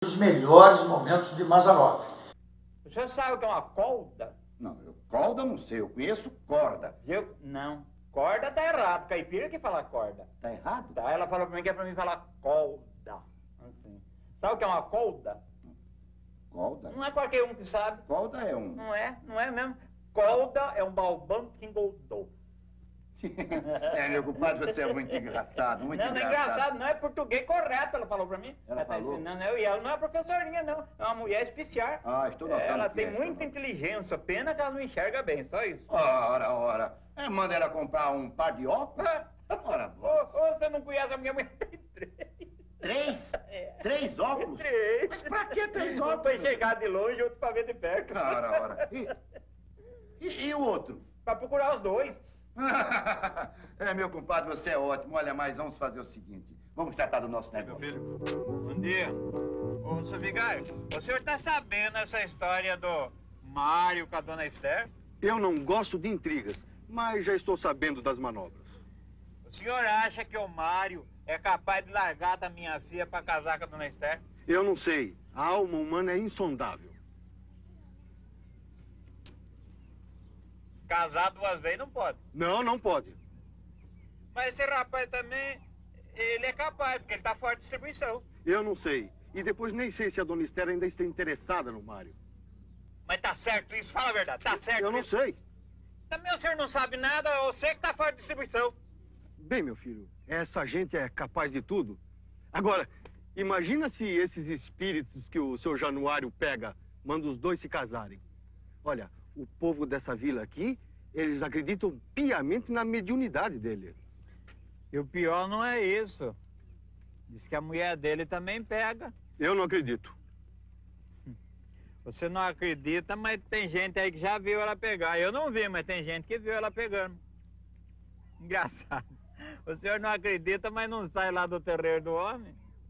Os melhores momentos de Mazzaropi. O senhor sabe o que é uma colda? Não, colda não sei, eu conheço corda. Não, corda tá errado. Caipira que fala corda. Tá errado? Tá, ela falou pra mim que é pra mim falar colda. Assim. Sabe o que é uma colda? Colda? Não é qualquer um que sabe. Colda é um... Não é mesmo. Colda é um balbão que engoldou. Meu compadre, você é muito engraçado, muito engraçado. Não é engraçado, não, é português correto, ela falou pra mim. Ela tá falou? ensinando eu, e ela não é professorinha, não. É uma mulher especial. Ah, estou notando. Ela tem muita inteligência, pena que ela não enxerga bem, só isso. Ora. Manda ela comprar um par de óculos? Ora, você não conhece a minha mulher? Tem três. 3? 3 óculos? 3. Mas pra que 3 Um óculos? pra enxergar de longe e outro pra ver de perto. Ora. E o outro? Pra procurar os dois. Meu compadre, você é ótimo. Olha, mas vamos fazer o seguinte. Vamos tratar do nosso negócio. Meu filho, bom dia. Ô, seu vigário, o senhor tá sabendo essa história do Mário com a dona Esther? Eu não gosto de intrigas, mas já estou sabendo das manobras. O senhor acha que o Mário é capaz de largar da minha filha pra casar com a dona Esther? Eu não sei. A alma humana é insondável. Casar 2 vezes não pode. Não pode. Mas esse rapaz também, ele é capaz, porque ele tá fora de distribuição. Eu não sei. E depois nem sei se a dona Esther ainda está interessada no Mário. Mas tá certo isso? Fala a verdade, tá certo Eu não isso? sei. Também o senhor não sabe nada, eu sei que tá fora de distribuição. Bem, meu filho, essa gente é capaz de tudo. Agora, imagina se esses espíritos que o seu Januário pega, manda os dois se casarem. Olha, o povo dessa vila aqui, eles acreditam piamente na mediunidade dele. E o pior não é isso. Diz que a mulher dele também pega. Eu não acredito. Você não acredita, mas tem gente aí que já viu ela pegar. Eu não vi, mas tem gente que viu ela pegando. Engraçado. O senhor não acredita, mas não sai lá do terreiro do homem?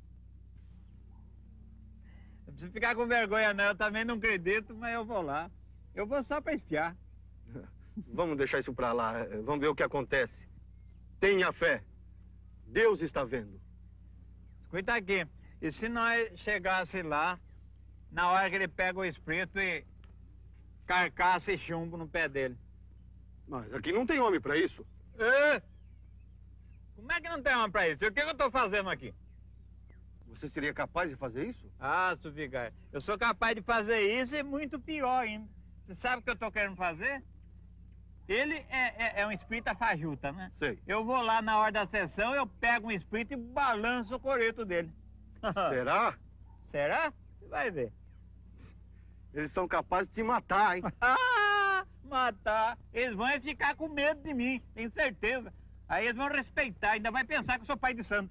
Não precisa ficar com vergonha, não. Eu também não acredito, mas eu vou lá. Eu vou só para espiar. Vamos deixar isso pra lá. Vamos ver o que acontece. Tenha fé. Deus está vendo. Escuta aqui. E se nós chegasse lá, na hora que ele pega o espírito e carcaça e chumbo no pé dele? Mas aqui não tem homem pra isso. É? Como é que não tem homem pra isso? O que eu tô fazendo aqui? Você seria capaz de fazer isso? Ah, Suvigar, eu sou capaz de fazer isso e muito pior ainda. Você sabe o que eu tô querendo fazer? Ele é um espírita fajuta, né? Sei. Eu vou lá na hora da sessão, eu pego um espírito e balanço o coreto dele. Será? Será? Você vai ver. Eles são capazes de te matar, hein? Matar. Eles vão ficar com medo de mim, tenho certeza. Aí eles vão respeitar, ainda vai pensar que eu sou pai de santo.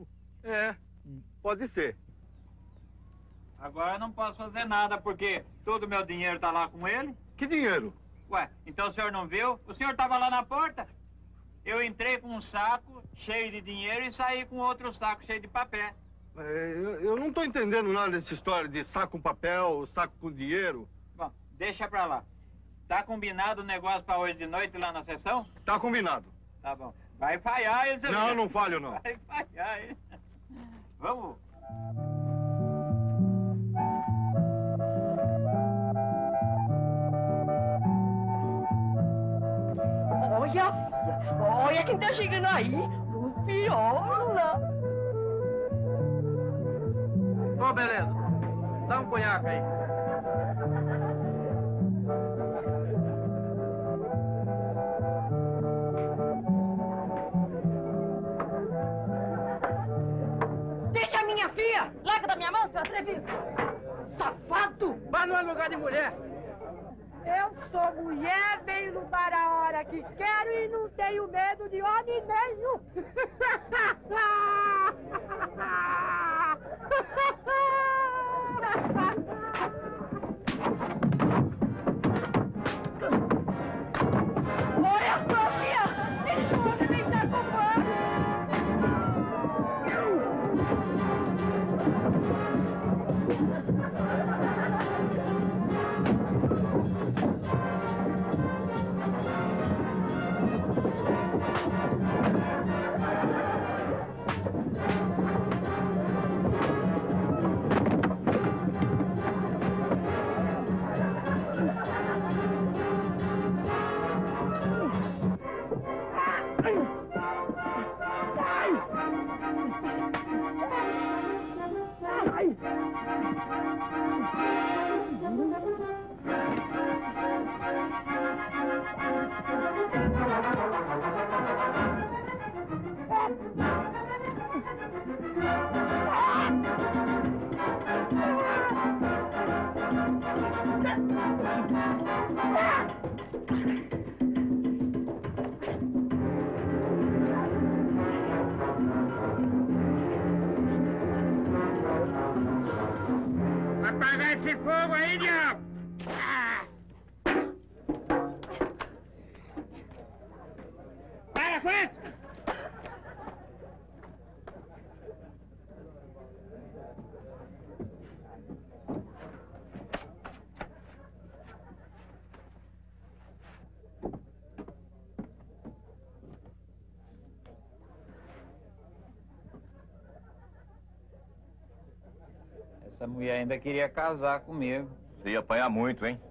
Pode ser. Agora eu não posso fazer nada, porque todo o meu dinheiro tá lá com ele. Que dinheiro? Ué, então o senhor não viu? O senhor tava lá na porta. Eu entrei com um saco cheio de dinheiro e saí com outro saco cheio de papel. Eu não tô entendendo nada dessa história de saco com papel, saco com dinheiro. Bom, deixa pra lá. Tá combinado o negócio pra hoje de noite lá na sessão? Tá combinado. Tá bom. Vai falhar esse... Não falho, não. Vai falhar, hein? Vamos. Olha quem tá chegando aí. O Piola. Ô, beleza. Dá um conhaque aí. Deixa a minha filha. Larga da minha mão, seu atrevido. Safado. Mas não é lugar de mulher. Eu sou mulher, venho no bar a hora que quero e não tenho medo de homem nenhum. Olha só, filha. Esse homem vem dar com Ai. Apagar esse fogo aí, diabo! Para com isso! Essa mulher ainda queria casar comigo. Você ia apanhar muito, hein?